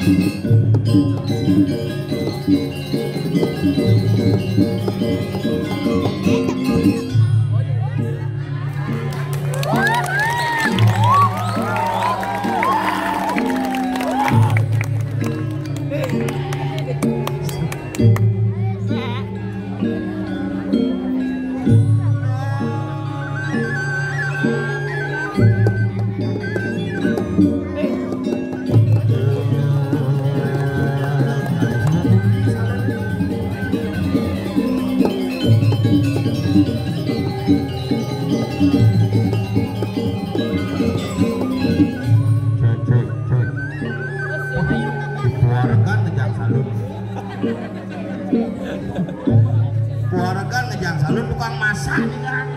Keluarga ngejang salun tukang masak nih kan.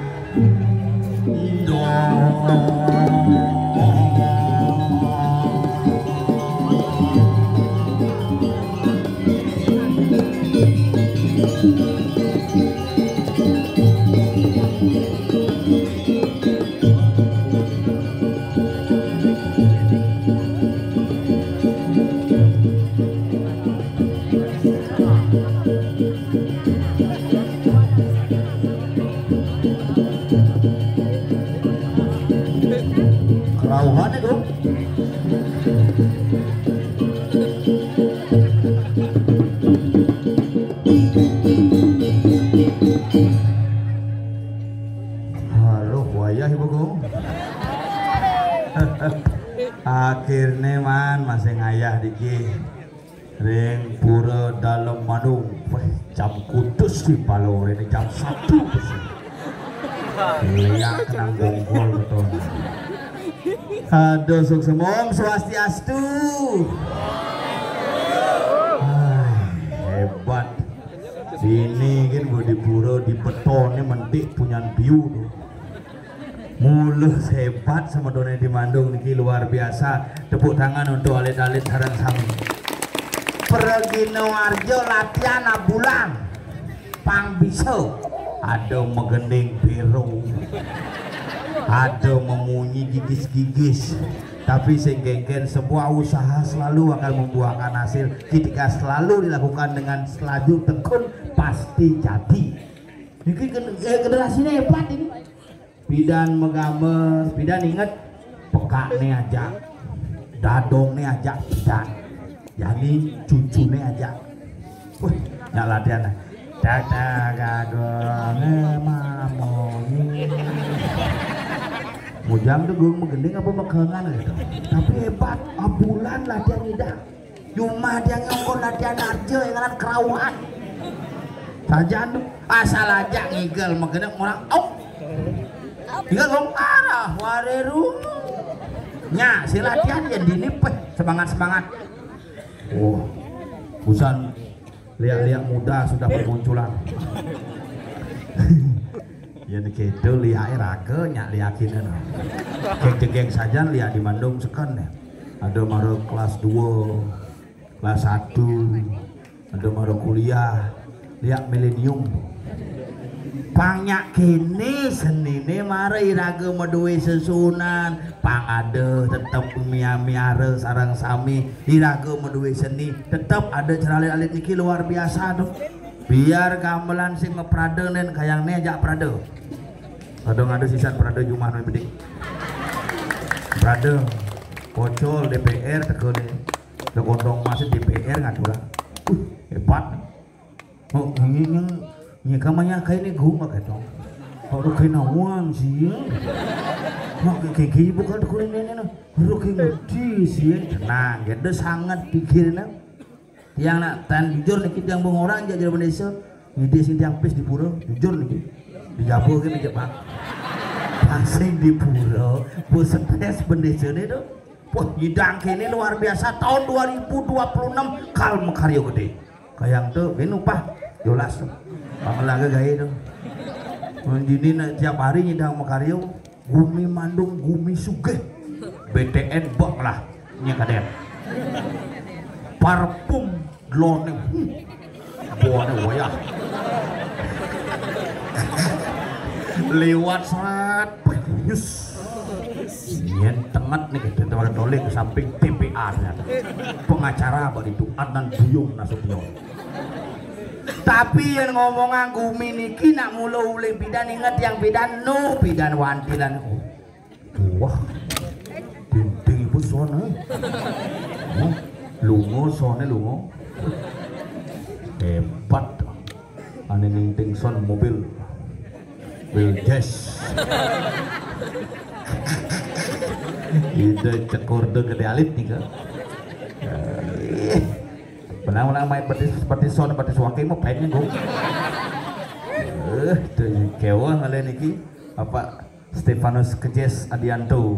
Kerauhan itu. Halo buaya ibuku. Akhirnya man masih ngayah diki ring pura dalam Bandung. Jam kudus di Palu ini jam 1 lihat kenang bongkol betul. Aduh suksemom swastiastu. Hebat ini kan gue di pura di betonnya mentik punya biu mulus hebat sama dona di Bandung niki luar biasa. Tepuk tangan untuk alit-alit sarang sami. Pergi Noarjo latihan bulan pang biso ada megending biru, ada memunyi gigis-gigis, tapi sehingga sebuah usaha selalu akan membuahkan hasil ketika selalu dilakukan dengan selaju tekun pasti jadi. Ini generasinya hebat ini. Bidan megambar, bidan inget pekaknya aja, dadongnya aja bidan, jadi cucunya aja. Wih, nyak latihan. Mujang tuh gue menggending apa mekengan gitu. Tapi hebat, abulan latihan tidak. Cuma dia ngongkon latihan aja yang kan kerawat. Saja tuh asal aja ngigel menggending orang ngigel ngomong arah wareru. Nya si latihan ya dinipet semangat. Oh, busan lihat-lihat muda sudah bermunculan. Ya gitu lihat rake nyak liakin geng saja lihat di Bandung sekan ya. Ada maru kelas 2, kelas 1, ada maru kuliah, lihat milenium. Banyak kini senine mari raga meduwe sesunan pang ada tetap miara sarang sami iraga meduwe seni tetap ada ceralit-alit niki luar biasa tuh. Biar gamelan sing ngeprade nen kayangnya ajak prade. Kadang ada sisa prade jumah no bedik. Prade kocol DPR tekone. Dekondong masih DPR ngadula. Hebat. Oh ini kamanya kayak ini gue nggak ketong. Kalau kayak nawang sih, mak kayak bukan kulit ini nih, harus kayak ngerti sih. Tenang, gitu sangat pikirin yang nak tan jujur nih kita yang orang jadi Indonesia, ide sih yang pes di pura, jujur nih, dijabu kan di Jepang, asing di pura, bosan stres Indonesia nih tuh, wah hidang ini luar biasa tahun 2026 kalem karya gede, kayak tuh, ini upah jelas tuh. Panglaga gaya dong. Menjadi tiap hari nyidang makaryo, gumi Bandung, gumi Sugih, BTN bok lah, nyakaden. Parfum glone, buahnya wayah. Lewat serat, yus. Yen tengat nih kita tawaran dolek ke samping TPA pengacara bari Duat dan Buyung Nasution. Tapi yang ngomong aku niki nak mula uli bidan ingat yang bidan no bidan wantilan. Wah, dinding ibu sona. Lungo sona lungo. Hebat. Ane dinding son mobil. Jazz. Itu cekur gede alit nih kan. Benang-benang main seperti son seperti suaki mau pengen gue. Tuh kewa ngalain niki apa Stefanus Kejes Adianto.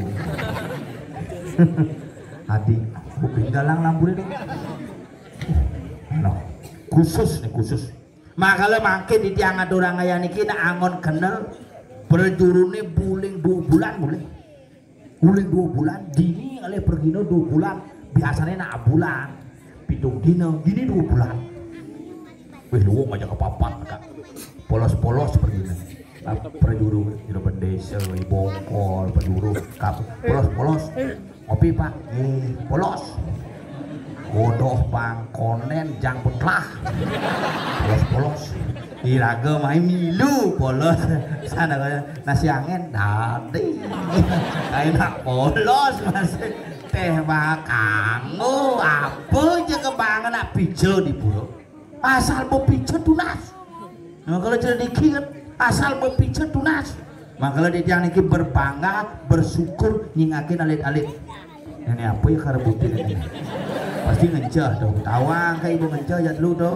Adi bukan galang lambur itu. No, khusus nih khusus. Makanya makin di tiang orang kaya niki nak angon kenal perjurune buling 2 bulan boleh. Buling 2 bulan dini kali pergino 2 bulan biasanya nak bulan. Pitung dino, gini 2 bulan. Wih lu ngajak kepapat kak. Polos-polos seperti ini. Perjuru, juru pendesa, bongkol, penjuru, kap, polos-polos. Ngopi pak, polos. Bodoh bang, konen, jang putlah. Polos-polos. Iraga main milu, polos. Sana kaya nasi angin, dadi. Enak polos masih. Teh bakangmu apa aja kebangan nak pijo di buro asal mau pijo tunas. Nah kalau jadi dikit asal mau pijo tunas. Makanya dia yang niki berbangga bersyukur nyingakin alit-alit. Ini apa ya karbutin ini? Pasti ngencah dong. Tawang kayak ibu ngencah ya dulu dong.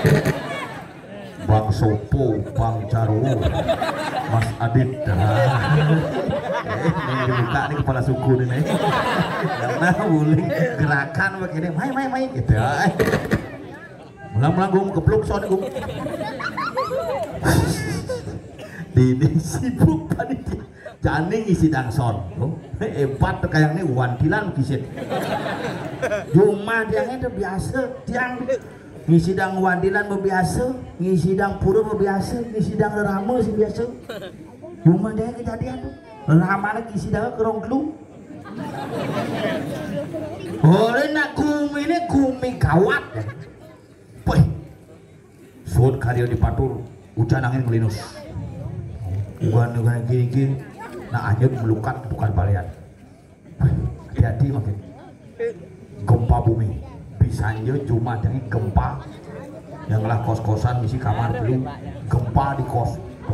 Bang Sopo, Bang Jarwo, Mas Adit. Ini dibuka nih kepala suku nih. Karena boleh gerakan begini, main gitu. Mulang-mulang gue kepluk soalnya gue. Dini sibuk panitia. Jani ngisi dangson. Hebat kayak ini wantilan kisit. Cuma dia itu biasa tiang ngisi dang wantilan biasa, ngisi dang pura biasa, ngisi dang rama sih biasa. Cuma dia kejadian tuh. Lama lagi sidang kerong kelu. Oleh nak kumi ini kumi kawat. Wih, sud karyo di patur, hujan angin melinus. Bukan gini, nak anyut melukat bukan balian. Hati-hati makin. Gempa bumi, bisa aja cuma dari gempa. Yang lah kos-kosan misi kamar dulu, gempa di kos.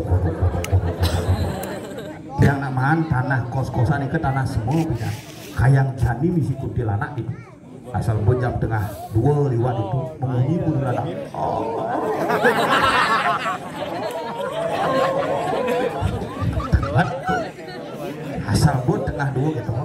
Yang namahan tanah kos-kosan itu tanah semua bisa kayang jani misi kuntilanak itu asal jam tengah 2 lewat itu mengunyi kuntilanak asal tengah 2 gitu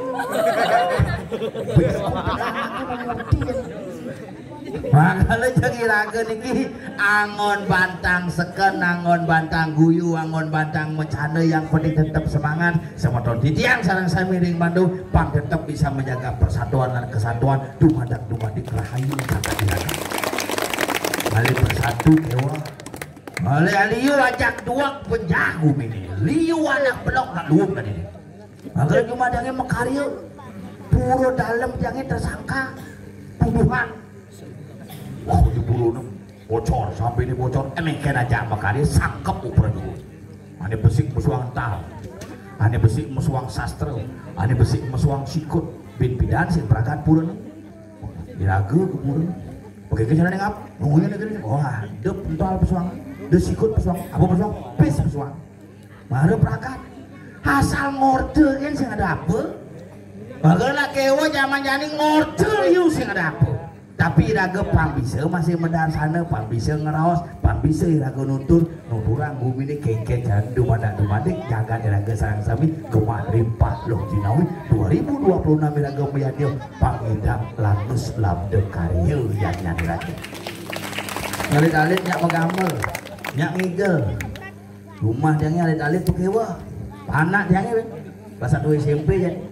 makanya jadi raga niki angon bantang seken, angon bantang guyu, angon bantang mencana yang penting tetap semangat sama di tiang sarang saya miring Bandung pang tetap bisa menjaga persatuan dan kesatuan dumadak-dumadik rahayu kata dilaga balik bersatu kewa balik liu ajak dua penjago ini liu anak belok nak luum kan ini makanya cuma jangan mekarya puro dalam jangan tersangka tuduhan. Wah, di buru bocor sampai ini bocor, emengken aja makanya sangkep ukuran dulu. Ane besik mesuang tal, ane besik mesuang sastra, ane besik mesuang sikut, bin bidan sih perangkat purun. Diragu ke purun. Oke kejalan yang apa? Nunggunya negeri. Wah, dep ental pesuang, de sikut pesuang, apa pesuang? Pes pesuang. Baru perangkat. Asal ngorde kan sih ada apa? Bagaimana kewa zaman jani ngorde yuk sih ada apa? Tapi iraga pang bisa masih mendar sana, pang bisa ngeraos, pang bisa iraga nutur bumi ini kengke jandu dumadik jaga iraga sarang sami gemah rimpah loh jinawi 2026 iraga meyadio pangidang lanus labde karya yang iraga ngalit-alit nyak megamel nyak ngigel rumah dia ngalit-alit tuh kewa anak dia kelas 1 SMP ya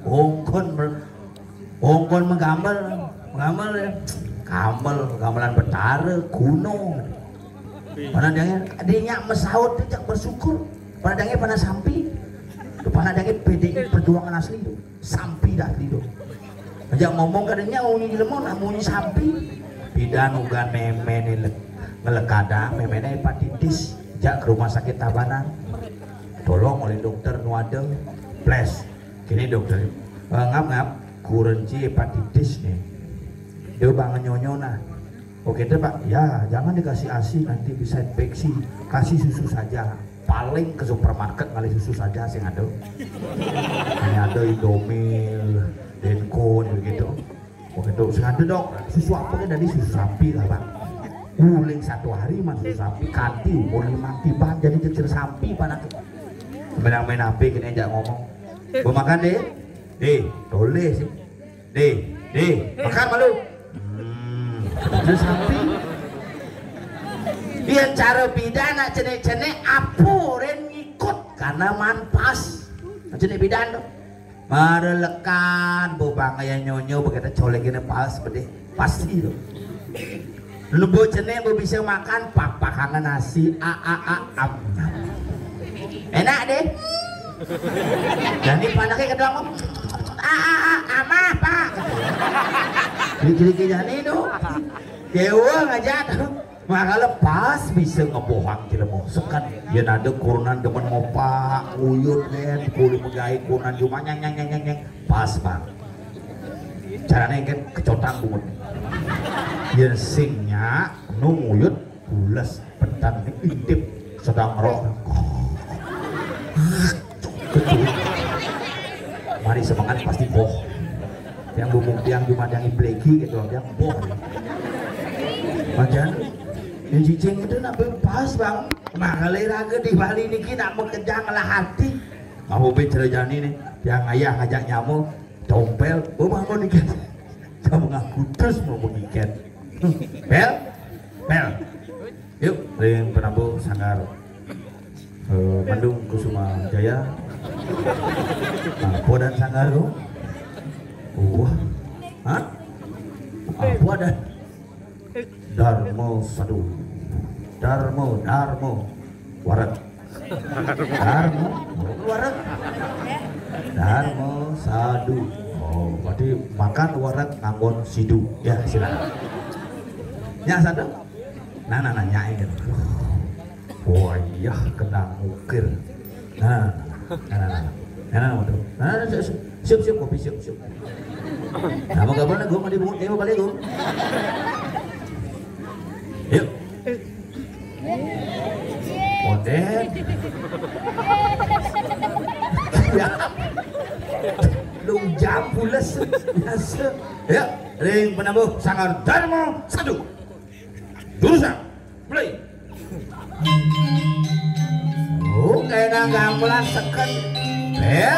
ongkon menggambar gamelan betara kuno pada dia mesaut dia bersyukur pada dia pada sampi pada dia PDI perjuangan asli itu sampi dah itu Aja ngomong kadangnya unyi lemon amunyi sapi. Bidan uga meme ngelekada memene hepatitis. Jak ke rumah sakit Tabanan. Tolong oleh dokter nuadeng. Ples. Kini dokter ngap kurenci hepatitis nih. Dia bangun nyonyona. Oke deh Pak, ya jangan dikasih ASI nanti bisa infeksi. Kasih susu saja. Paling ke supermarket ngali susu saja sih ada. Hanya ada Indomil, Denko begitu. Oke dok, sengaja dok. Susu apa dari susu sapi lah Pak. Uling 1 hari mah susu sapi kanti umur 5 tiban jadi kecil sapi panak. Main HP kini aja ngomong. Mau makan deh? Toleh sih. Makan malu. Kecil sapi. Dia cara pidana cene-cene apuren ngikut karena manpas. Cene pidana. Marelekan bobang aya nyonyo begitu colekin pas bede pasti itu. Lebo cene bisa makan pakangan nasi am. Enak deh. Dan ini panaknya kedua ngomong amah Pak. Kiri-kiri jani itu dewa ngajak maka lepas bisa ngebohang cilemu sekan ya nade kurunan demen ngopak uyut kan kulit megai kurunan cuma nyang pas Pak caranya kan kecotang bungut ya singnya nunguyut bulas petang intip sedang roh mari semangat pasti boh yang bumung tiang cuma yang ibleki gitu yang boh macam yang cicing itu nak pas bang makhluk raga di Bali niki nak mengejar ngelah hati mau bicara jani nih yang ayah ngajak nyamu tompel mau niket kamu ngaku terus mau niket bel yuk ring penabuh Sanggar Bandung Kusuma Jaya apa dan Sanggar lo apa dan Darmo Sadu Darmo Warat Darmo Sadu oh berarti makan warat nganggon sidu ya silakan ya Sadu nah nyain wah iya kena ukir nah siap kopi siap nah mau kabar gue mau dibungut mau balik gue yuk modern ya lu jam pulas biasa ya ring penabuh Sanggar Darmo Sadu jurusan mulai kayaknya gamelan seken ya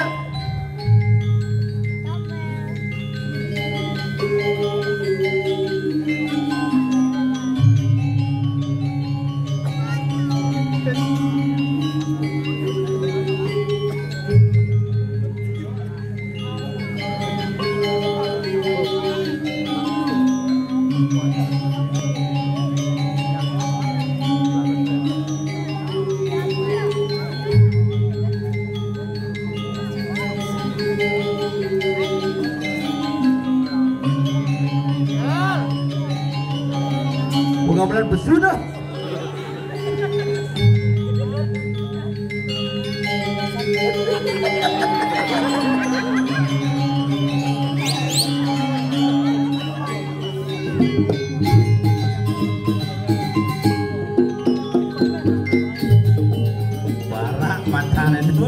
gamelan besudah barak makanan itu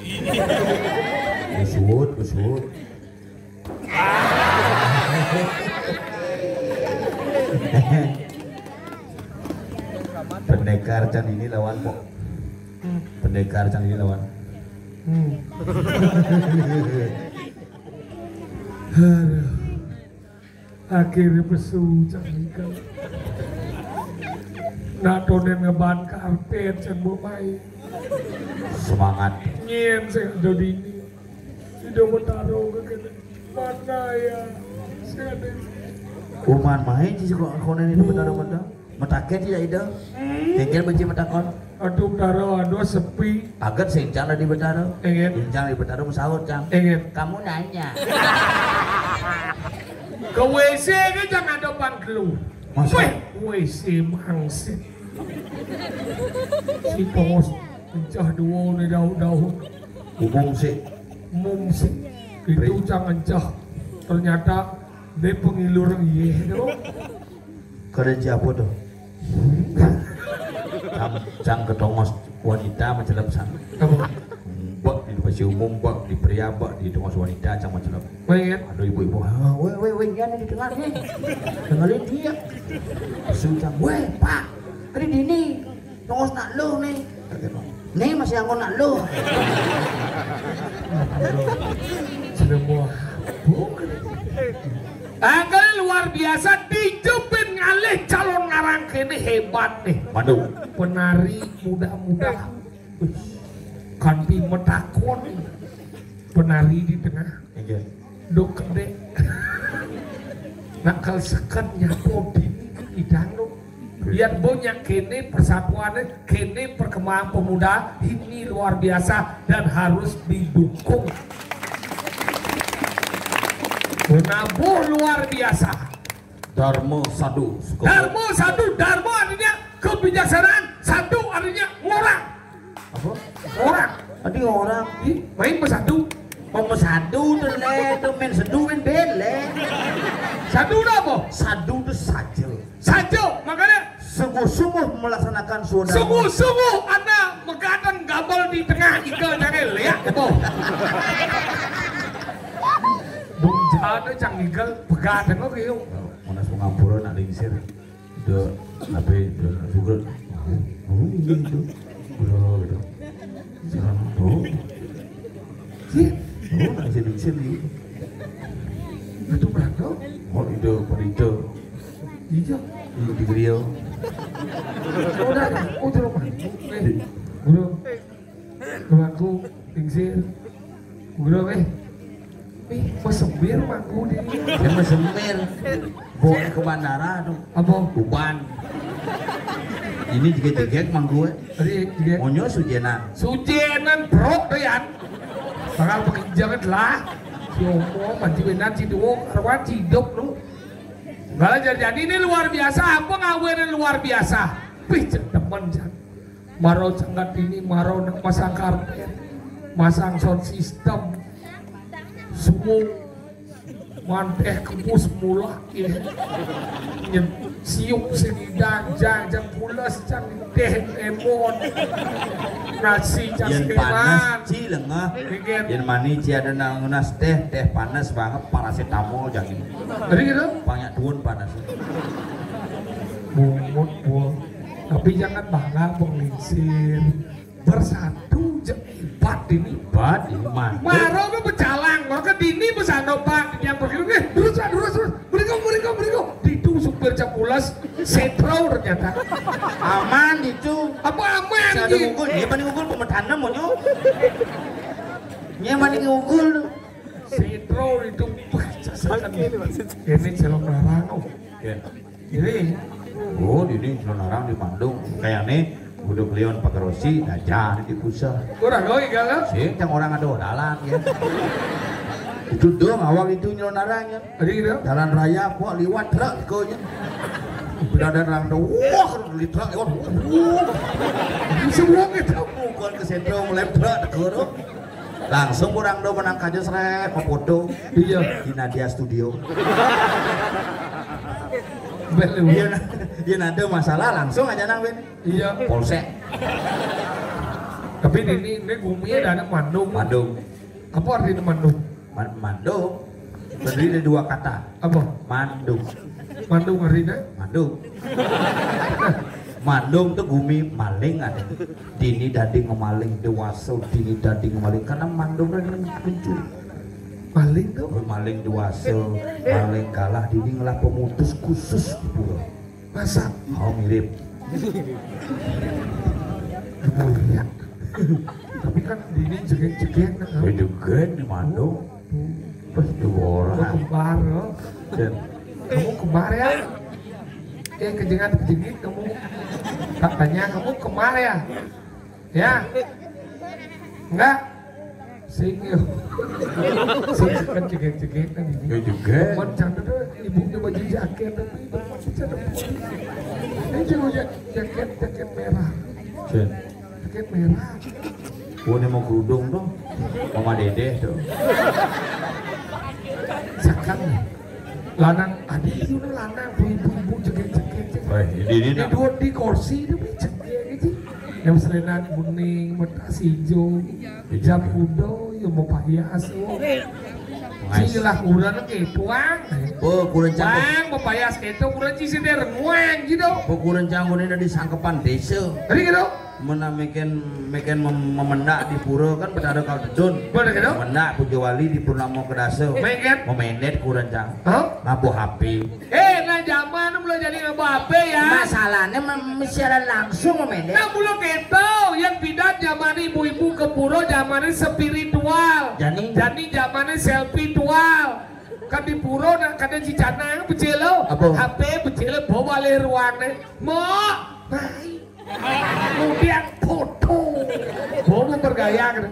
Kusut, kusut. Pendekar can ini lawan kok. Pendekar can ini lawan. Akhirnya pesu canggih. Nak donen ngeban karpet can baik. Semangat. Nyen saya ada di ini. Tidak bertaruh ke mana ya? Saya ada. Uman main sih kok konen itu benar-benar. Mataket tidak ada. Tinggal benci matakon. Aduh taruh aduh sepi. Agat sencang di betara. Ingin. Sencang di betara mesahut cang. Ingin. Kamu nanya. Ke WC kan jangan ada bangkelu. Masa? WC mangsit. Si tongos pencah dua nih daun-daun. Umum sih. Mumsik. Itu jangan cah. Ternyata dia pengilur iya dong. Keren siapa tuh? Cang ketongos wanita macam sana. Mbak di pasti umum, mbak di pria, mbak di tongos wanita cang macam. Baik. Aduh ibu-ibu, weh, jangan di tengah nih. Dengerin dia. Sucang, weh pak, tadi dini tongos nak lo nih. Nih masih angkon nak lo. Semua. Angkel luar biasa dijepin ngalih calon ngarang kene hebat nih. Waduh. Penari muda-muda. Kanti metakon. Penari di tengah. Iya. Dok gede. Nakal sekat nyapo dini idang lo. Biar banyak kene persatuannya, kene perkembangan pemuda ini luar biasa dan harus didukung. Menabuh luar biasa. Dharma sadu. Dharma sadu, dharma artinya kebijaksanaan, sadu artinya orang. Apa? Orang. Tadi orang. Main pesadu. Sadu tuh le, tuh main sedu main bele. Sadu apa? Sadu tuh saja. Saja, makanya Sungguh-sungguh melaksanakan suara. sungguh-sungguh Anda megadang gabal di tengah ikan jangan lihat itu. Bung jada cang igal begadang kok gitu. Monas pengampura nak lingsir. Udah tapi juga. Oh gitu. Udah gitu. Jangan tuh. Oh nak lingsir gitu. Itu berapa? Oh itu perito. Iya. Di grill. Udah, udah rumah. Bro, rumahku lingsir. Bro, mesembir rumahku di. Dia mesembir. Bawa ke bandara tuh. Apa? Uban. Ini jegek-jegek mang gue. Tadi juga. Monyo sujenan. Sujenan bro doyan. Bakal penginjangan lah. Si Omo manjiwenan si Duo karwan cidok lu. Gak jadi ini luar biasa. Apa ngawerin luar biasa? Pih teman jan. Marau canggat ini marau nak masang karpet, masang sound system. Semua manteh kebus mula ini. Siuk sedidang jang pulas jang teh emon. Nasi jang Yang panas ci lengah. Yang mani ci ada nangunas teh panas banget paracetamol jangan. Tadi gitu? Banyak tuun panas. Bungut buah. Tapi jangan bangga penglingsir. Bersatu hebat ini. Hebat ini mantap. Maro ke pecalang, maka dini pesanopan yang pergi terus beriku. Itu supir capulas setro ternyata. Aman itu. Apa aman? Ada unggul, dia paling unggul pemetannya monyo. Dia paling unggul. Setro itu pecah ini celok larang. Ini. Oh, ini larang di Bandung. Kayak nih. Udah beliau pakai rosi, aja di pusat. Kurang lagi kalau? Sih, yang orang ada dalan ya. Itu dong awal itu nyelonaranya. Tadi gitu? Jalan raya kok liwat truk konya. Udah ada orang tuh, wah di truk lewat. Semua gitu. Bukan ke sentro mulai truk dekoro. Langsung orang do menang kaja seret foto. Iya. Di Nadia Studio. Dia ada masalah langsung aja nang Ben. Iya. Polsek. Tapi ini gumi ada anak mandung. Mandung. Apa artinya mandung? Mandung terdiri dari dua kata. Apa? Mandung. Mandung artinya? Mandung. Mandung tuh gumi maling ada. Dini dadi ngemaling, dewasa dini dadi ngemaling karena mandung kan pencuri. Maling tuh? Maling dewasa, maling kalah dini ngelah pemutus khusus di pulau. Masa? Oh mirip. Mulia. Tapi kan dini jegek-jegek nah. Jegek di Mandung. Pas dua orang. Kamu kembar loh. Dan Kamu kembar ya? Kejengan-kejengit kamu. Katanya kamu kembar ya? Ya? Enggak? Singil. Singil kan jegek-jegek kan ini. jegek. Teman canda tuh ibunya baju jaket tapi teman canda putih. Ini juga jaket merah. Jen. Jaket merah. Gua nih mau kerudung tuh. Mama Dede tuh. Sakang nih. Lanang ada itu lanang ibu-ibu jegek-jegek. Ini Di dua di kursi itu jegek gitu. Yang selenan kuning, metas hijau, jam kudo, yang mau payas. Silah kurang ke tuang. Oh, kurang canggung. Bang, mau payas ke itu kurang cisi dia renguang gitu. Oh, kurang canggung ini dari sangkepan desa. Tadi gitu. Mana meken memendak di pura kan pada kau dedun. Mana gitu? Memendak puja wali di Purnamo Kedasa. Meket? Memendet kurang cang. Hah? Ngabu HP. Nah zaman belum jadi ngabu HP ya. Masalahnya siaran langsung memendet. Nah belum gitu. Yang pindah zaman ibu-ibu ke pura zamannya spiritual. Jadi zamannya selfie dual. Kan di pura nak kada cicana becelo. Apa? HP becelo bawa le ruangnya. Mau. Kemudian foto. Bawa bergaya kan.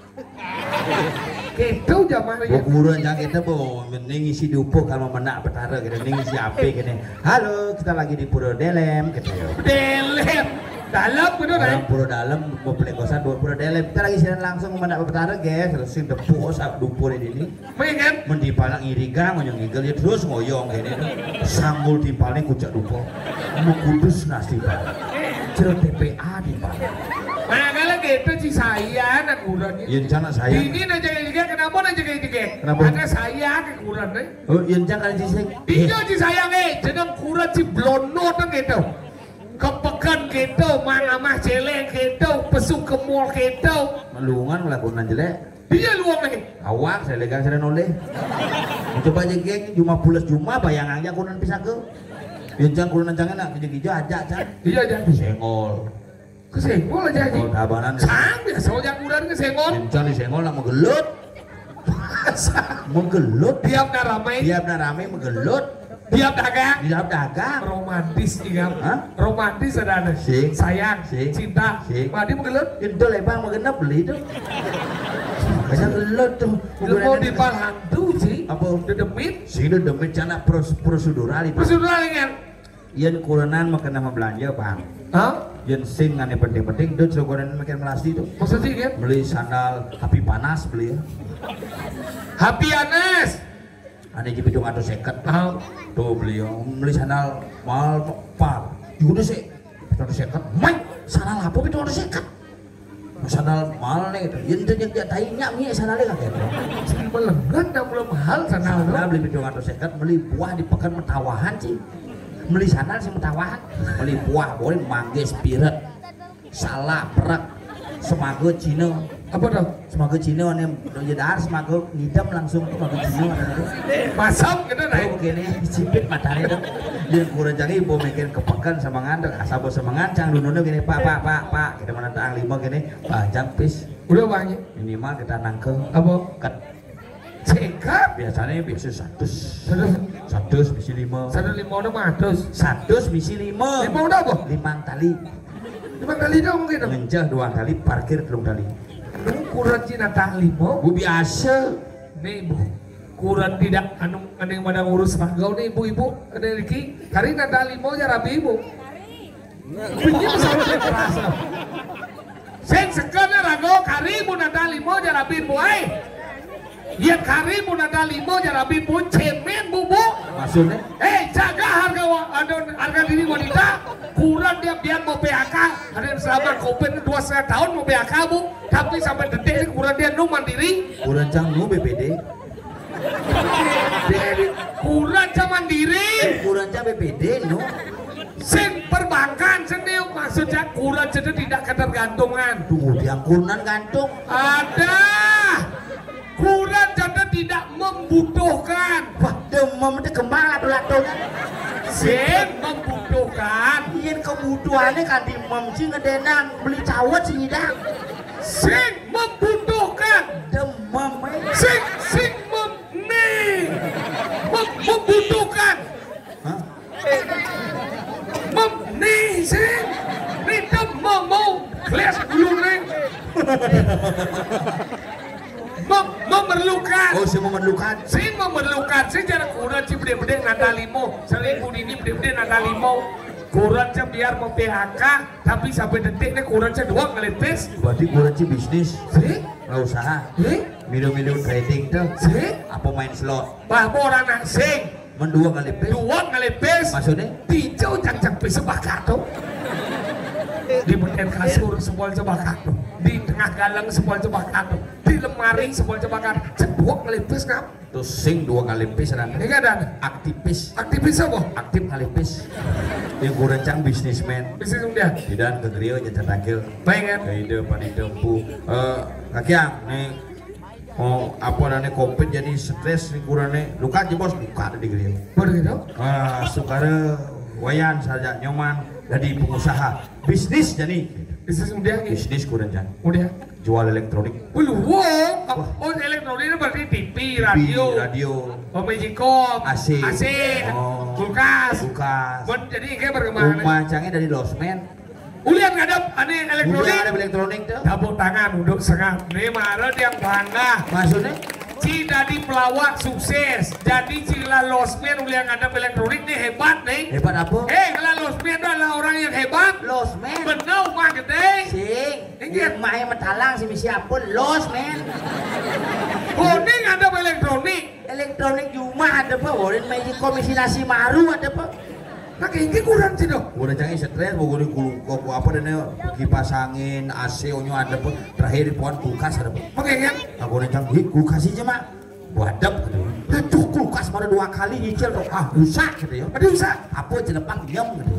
Gitu zamannya. Kurang cang kita bo mending isi dupo kalau menak petara kita mending isi HP gini. Halo, kita lagi di Pura Delem gitu. Delem. Dalam bener Orang Pura Dalam mau beli kosan dua Pura Delem. Kita lagi siaran langsung menak petara guys. Terus si depo sak dupo ini. Mengen. Mendipalang irigang ngoyong igel ya terus ngoyong gini. Sanggul timpalnya kucak dupo. Mau kudus nasi pak. Cerut TPA di pak. Nah kalau gitu si saya anak kurangnya. Yen cana saya. Ini aja kayak kenapa aja kayak Kenapa? Ada saya ke kurangnya. Oh yen cana si saya. Iya si saya jeneng kurang si blono tuh gitu. Kepekan gitu, mangamah celeng gitu, pesuk ke mall gitu. Melungan melakukan jelek. Dia luang nih. Awak saya legang saya noleh. Coba aja geng cuma pulas cuma bayangannya kunan bisa ke. Yen cang kunan cang enak hijau aja cang. Iya jadi. Sengol. Kesenggol aja Sengol tabanan. Sang biasa ojak kurang kesenggol. Yen cang disengol nak menggelut. Menggelut. Tiap na ramai. Tiap na rame menggelut. Tiap dagang. Tiap dagang. Romantis juga. Hah? Romantis ada. Si. Sayang. Si. Cinta. Si. Madi menggelut. Itu lebang mengenap beli itu. Makanya gelut tuh. Lu mau di pal hantu sih. Apa? Dedemit. Sini demi cana prosedural itu. Prosedural kan. Yen kurenan makan nama belanja bang. Hah? Yen sing ngane penting-penting itu cokoran makan melasti itu. Maksud sih kan? Beli sandal api panas beli ya. Happy Anes. Ada di bidung atau seket. Ah. Tuh beli ya. Beli sandal mal par. Juga sih. Bidung seket. Main sandal apa bidung atau seket? Sandal mal nih. Yen itu yang jatainya mie sandalnya kakek. Sing melengan dah belum mahal sandal. Sandal beli bidung atau seket. Beli buah di pekan metawahan sih. Beli sandal sih metawahan. Beli buah boleh manggis piret. Salah perak. Semago Cina. Apa dong? Semago Cina ane jedar semago ngidam langsung semago Cina ane. Masam gitu Oh naik. begini cipit matanya tuh. Dia kurang jangi ibu mikir kepekan semangan asal bos semangan cang dunono gini pak kita mana tang lima gini panjang pis Udah banyak. minimal kita nangkeng Apa? ket Cekap. biasanya biasa 100 misi 5 105 udah matus. 100 misi 5 5 udah apa? 5 tali 5 kali dong gitu. ngencah 2 tali parkir 3 tali Lu kurang Cina tak 5. bu biasa Nih bu. Kurang tidak anu yang pada ngurus ragau nih ibu-ibu. Ada Riki. Hari nada 5 aja rapi ibu. Pinjam sama terasa. Sing sekarang ragau kari bu nada 5 aja rapi ibu. Ya kari bu nada 5 aja rapi ibu. Cemen bu bu. Maksudnya? Jaga harga diri wanita. Kurang dia biar mau PHK. Ada yang selama COVID 2,5 tahun mau PHK bu. Tapi sampai detik ini kurang dia nu mandiri. Kurang cang nu BPD. Kurang cang mandiri. Kurang cang BPD nu. Sing perbankan sendiri maksudnya kurang jadi tidak ketergantungan. Tunggu yang kurnan gantung. Ada. Kurang jadi tidak membutuhkan. Wah, demam itu kembang lato-latonya. Sing membutuhkan. Ingin kebutuhannya kan demam sih ngedenang beli cawat sih tidak. Sing membutuhkan. Demam Sing membutuhkan. Hah? Nih sing. Nih demam mau. Kelas dulu nih. Memerlukan. Oh, si memerlukan. Sing memerlukan. Sing jangan kurang sih bede-bede nadalimo. Selingkuh ini bede-bede nadalimo. Kurang sih biar mau PHK. Tapi sampai detik ini kurang sih doang ngelipis. Berarti kurang sih bisnis. Sih? Nggak usaha. Minum Trading tuh. Sih? Apa main slot? Bah orang nak sing. Mendua ngelipis. Dua ngelipis. Maksudnya? Dijauh cang-cang pisebah kartu. Di beken kasur sebuah coba kartu. Di tengah galang sebuah coba kartu. Di lemari sebuah coba kartu. Sebuah ngelipis ngap. Terus sing dua ngelipis kan? Ini ada. Aktivis. Aktivis apa? Aktif ngelipis. Yang kurang cang bisnismen. Bisnis dia. Tidak ke Grio nyecer takil. Baik kan? Kayak panitempu. Kakiang nih. Oh, apa namanya COVID jadi stres nih kurangnya. Luka aja bos, luka ada di Grio. Boleh gitu? Sukara wayan saja nyoman jadi pengusaha bisnis jadi Bisnis dia nih. bisnis kurang jangan Udah. jual elektronik. Oh, elektronik itu berarti TV, radio. Magicom, AC, kulkas. Jadi kayak berkembang. Rumah cangnya dari losmen. Ulian ngadap aneh elektronik. Udah ada elektronik tuh. Tepuk tangan untuk sengat. Nih marah yang bangga. Maksudnya? Si dari pelawak sukses. Jadi Cila Losmen ulian ngadap elektronik nih hebat nih. Hebat apa? Cila Losmen adalah orang yang hebat. Losmen. Benar mah gede. Sing. Ingat. Rumahnya metalang si siapun losmen. Kuning ngadap elektronik. Elektronik rumah ada apa? Warin main komisi nasi maru ada apa? Nah kayaknya kurang sih dong. Udah canggih stres, mau gue kok apa dan kipas angin, AC, onyo ada pun terakhir di pohon kulkas ada pun. Makanya Aku udah canggih, kulkas aja mak, buadap gitu. Tuh kulkas baru 2 kali nyicil tuh, rusak gitu ya. ada bisa. Apa jelepang nyem gitu.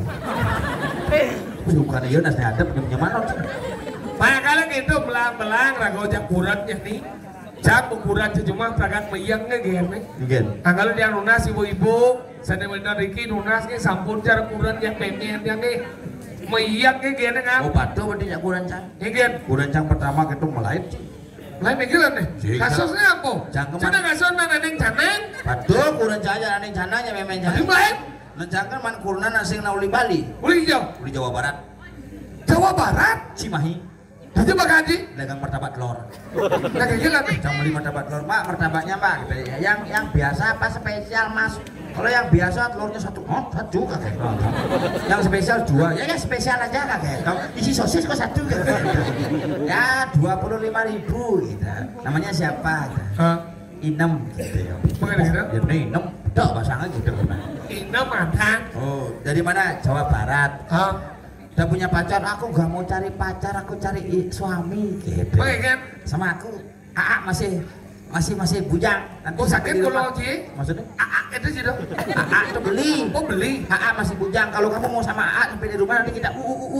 Bukan ya nasi adep nyem mana sih? Makanya gitu belang-belang ragojak kurangnya nih. Cak ukuran cuma pragat meyang nge nih. Mungkin. Kalau dia lunas ibu-ibu, sana benar Riki lunas nih sampun cara ukuran yang pemen yang nih meyang nge gini kan? Oh batu berarti jak kurang cang. Ingin. Kurang cang pertama gitu melait. Lain pikiran nih. Kasusnya apa? Cangkeman. Sudah kasus mana neng caneng? Batu kurang cang aja neng cananya memang cang. Tapi baik. Nencangkan man kurna nasing nauli Bali. Uli hijau. Di Jawa Barat. Jawa Barat. Cimahi. Itu Pak Haji. Dagang martabak telur. Nah kayak gila nih. Cang beli martabak telur, Pak, martabaknya Pak. Gitu. Yang biasa apa spesial Mas? Kalau yang biasa telurnya satu kakek. Yang spesial 2. Ya spesial aja kakek. Kalau isi sosis kok 1 kakek. Ya 25.000 gitu. Namanya siapa? Inem gitu ya. Bukan gitu? Ya Inem. Tok pasangan gitu. Inem mantan. Oh, dari mana? Jawa Barat. Udah punya pacar, aku gak mau cari pacar, aku cari suami gitu. Oke kan? Sama aku, AA masih bujang. Nanti Oh sakit di rumah. kalau Ci? Maksudnya? AA itu sih dong. AA itu beli. Oh beli. AA masih bujang. Kalau kamu mau sama AA sampai di rumah nanti kita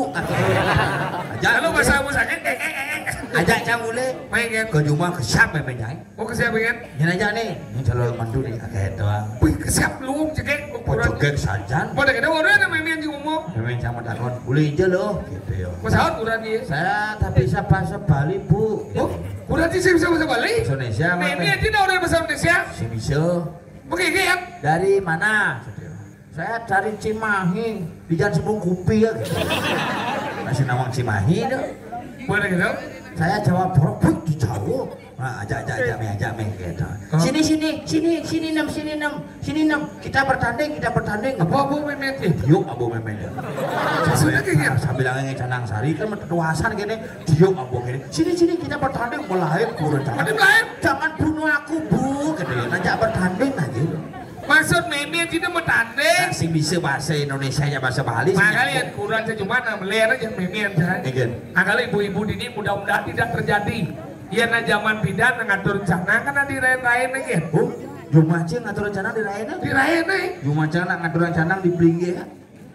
Kalau masa kamu sakit, ajak camule. main kan? Ke rumah ke siap memang jai. Oh kesiap kan? Ini aja nih, ini calon mandu nih kakek doang. Wih kesiap lu cekek ukuran. Pojok sajan. Pada kita orang yang main yang ngomong. Memang sama takon, boleh aja loh, gitu ya. Pesawat ukuran dia. Saya tak bisa bahasa Bali bu. Oh, ukuran sih bisa bahasa Bali. Indonesia Main mana? dia orang bahasa Indonesia. Si bisa. Oke kan? Dari mana? Saya dari Cimahi, di Jalan Sembung Kupi ya. Masih nawang Cimahi dong. Boleh gitu? Saya jawab borok di Jawa. Nah, ajak me gitu. Sini nem. Kita bertanding. Apa main sih? Diuk abu memenya. Maksudnya kayak gitu? Sambil angin canang sari kan ketuasan gini. Diuk abu gini. Sini kita bertanding melahir kurang. Ada melahir? Jangan bunuh aku bu. Gitu. Ngajak bertanding aja. Maksud meme kita mau tanding. Sing bisa bahasa Indonesia nya bahasa Bali. Makanya yang kurang cuma melihat aja memian kan. Akal ibu-ibu ini mudah-mudahan tidak terjadi. Iya na zaman bidan ngatur rencana kan di lain-lain lagi. Oh, Jumaca ngatur rencana di lainnya? Di lain nih. Jumaca ngatur rencana di Blingge ya?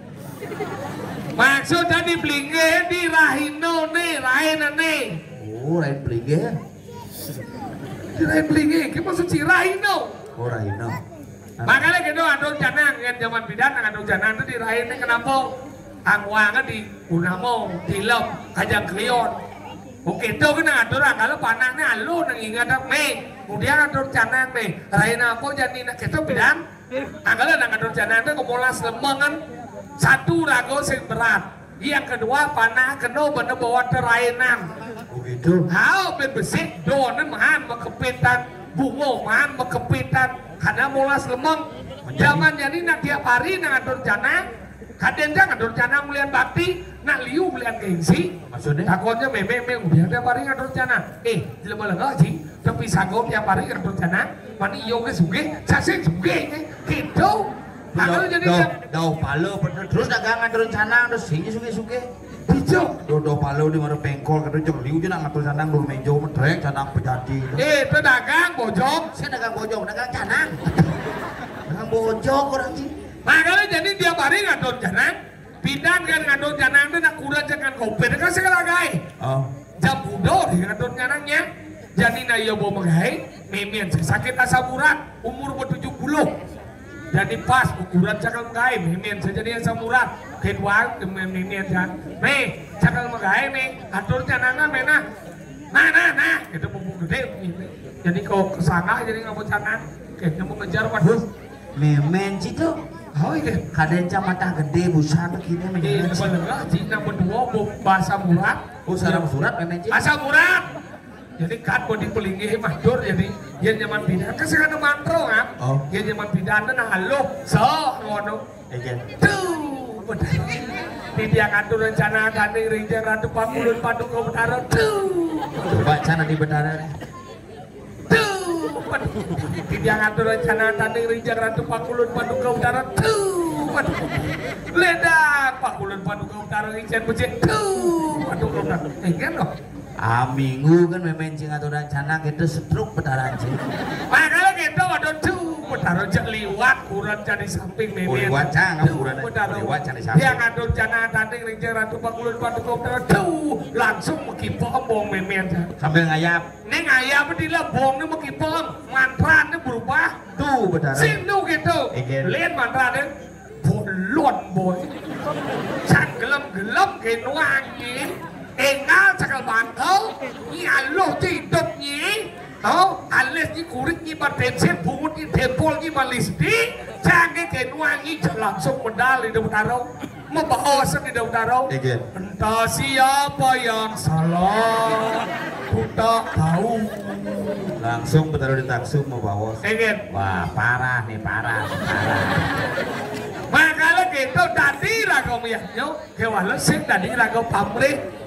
Maksudnya di Blingge di Rahino nih, lain nih. Oh, lain Blingge. Di lain Blingge, kita maksud si Rahino. Oh, Rahino. Makanya gitu ngatur rencana kan zaman bidan ngatur rencana itu di lain nih kenapa? Angwangan di Unamo, Tilem, Kajang Krion. Oke itu kena ngatur kalau panahnya lu nang ingat me, kemudian ngatur rencana me. Rahina apa jadi nak kita bidan? Angkala nang ngatur rencana itu kemolas lemengan. Satu rago sing berat, yang kedua panah kena bener bawa terainan. Begitu. Hau ben besik donen mahan mekepitan, bungo mahan mekepitan, karena molas lemeng. Zaman jadi nak tiap hari nak ngatur rencana, kadang ngatur rencana mulian bakti, nak liu mulian gengsi. Maksudnya? Takutnya memang udah tiap hari ngatur rencana. Jelema-lemah sih, tapi sanggup tiap hari ngatur rencana, mani yoga suge, sase suge, gitu. Dau palo terus dagang ngatur rencana terus sini suge Hijau. Do palo di mana pengkol kadang cok liu je nak ngatur canang dulu mejo medrek canang pejadi. Itu dagang bojong. Saya dagang bojong, dagang canang. Dagang bojong orang sih. Makanya jadi tiap hari ngatur canang. Bidan kan ngatur canang itu nak kurang jangan kopi kan segala gai. Oh. Jam budo di ngatur canangnya. Jadi na iya bawa mengai, memian sakit asam urat umur 70. Jadi pas ukuran cakal mengai, memian sejadi asam urat. Kedua memian kan. Me cakal mengai me atur canangnya mena. Nah, itu pupuk gede. Jadi kau kesana jadi nggak mau canang. Kayaknya mau ngejar waduh. Memen situ. Oh iya. Kadang mata gede busana kini menjadi. Sebenarnya Cina berdua bahasa murat. Oh sarang surat memen situ. Asam urat. Jadi kan bodi pelinggi madur jadi yang nyaman bidan kan sekarang mantro kan. Oh. Yang nyaman bidan na halo so ngono. Egen. Tuh benar. Di dia ngatur rencana tanding rinjang ratu pakulun padung kau betara. Tuh. Baca nanti betara. Tuh. Di dia ngatur rencana tanding rinjang ratu pakulun padung kau betara. Tuh. Ledak pakulun padung kau betara rinjang becek. Tuh. Padung kau betara. Kan loh. Minggu kan memen cing atau rencana kita stroke petaran cing. Makanya kita waduh tuh petaran cek liwat kurang jadi samping memen. Liwat cang, kurang liwat jadi samping. Dia ngatur jana tanding rinjang ratu pakulun padu kau tuh langsung mekipong bong memen. Sambil ngayap. Neng ngayap di lebong nih mekipong mantra nih berubah. Tuh petaran. Sindu gitu. Lihat mantra nih. Bolon boy. Cang gelem ke nuangi. Engal cakal bangkau, ni aloh hidup ni, alis ni kurit ni bertensen, pungut ni tempol ni malisti, jangan kenuangi langsung medal di daun membawa di daun. Entah siapa yang salah, ku tak tahu. Langsung bertaruh di taksum membawa. Wah parah nih parah. Makanya kita tadi raga miyaknya, kewalau sih tadi raga pamrih.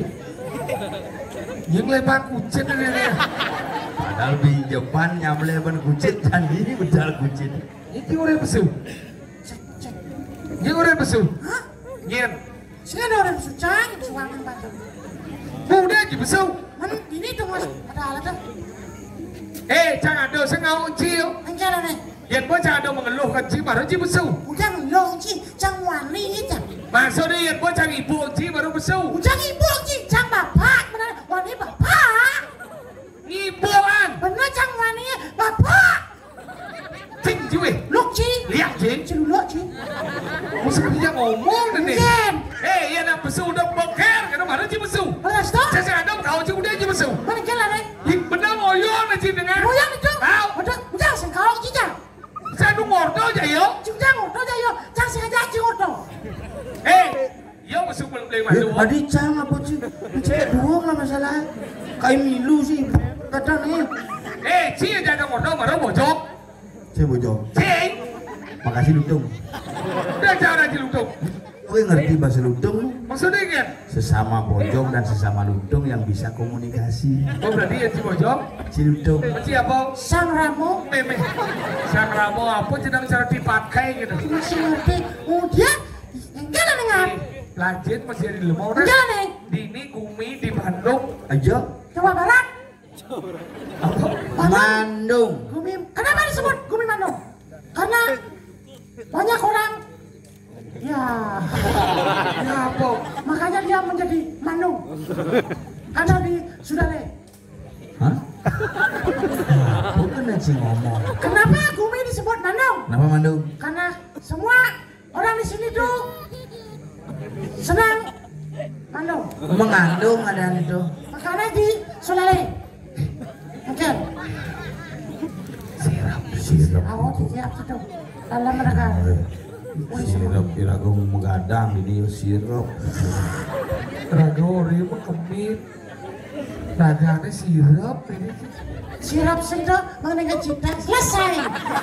Yang lebar kucing ini. Padahal di Jepang yang lebar kucing dan ini bedal kucing. Ini orang besu. Ini orang besu. Hah? Nyen. Saya ada orang besu cang, suangan batu. Muda aja besu. Mana ini tuh mas, ada alat tuh. Jangan ada sengau cil. Anjala nih. Yang pun jangan ada mengeluhkan cil baru cil besu. Ujang long ci, cang wani itu. Maksudnya yang pun jangan ibu cil baru besu. Ujang ibu ci, cang bapak, benar wani bapak. Ibuan. Benar cang wani bapak. Cing ciwe. Luk ci. Lihat cing. Ciluluk ci. Masa dia ngomong nih. Ken. Yang nak besu udah boker, kenapa baru cil besu? Belas tuh. Saya ada kau cil udah cil besu. Mana jalan nih? Benar ngoyon aja dengan. Moyang itu. Tahu. Ujang sengkau ci cang. Saya nu ngordo aja yo. Ujang ngordo aja yo, cang sengaja ci ngordo. Yo masuk belum beli madu. Tadi cang apa sih? Cek doang lah masalah. Kayak milu sih kadang nih. Cia jangan ngordo marah bojok. Saya bojong. Cing. Makasih lutung. Udah jangan aja lutung. Gue ngerti bahasa lutung. Maksudnya kan? Sesama bojong dan sesama ludung yang bisa komunikasi. Oh berarti ya si bojong? Si ludung. Si apa? Sang Ramo Meme. Sang Ramo apa jenang cara dipakai gitu? masih ngerti. Kemudian enggak dengar. Lanjut masih ada di lemau kan? Enggak nih. Dini Gumi di Bandung. Ayo. Jawa Barat. Bandung. Gumi. Kenapa disebut Gumi Bandung? Karena banyak orang. Ya. Ya apa? Makanya dia menjadi Bandung. Karena di Sudane. Hah? Bukan sih ngomong. Kenapa Gumi disebut Bandung? Kenapa Bandung? Karena semua orang di sini tuh senang Bandung. Mengandung ada itu. Makanya di Sulawesi. Oke. Sirap. Awak siap situ. Dalam mereka. Sirap iragung menggadang ini sirap. Ragori mah kemit. Raganya sirap ini. Sirap situ mengenai cita selesai.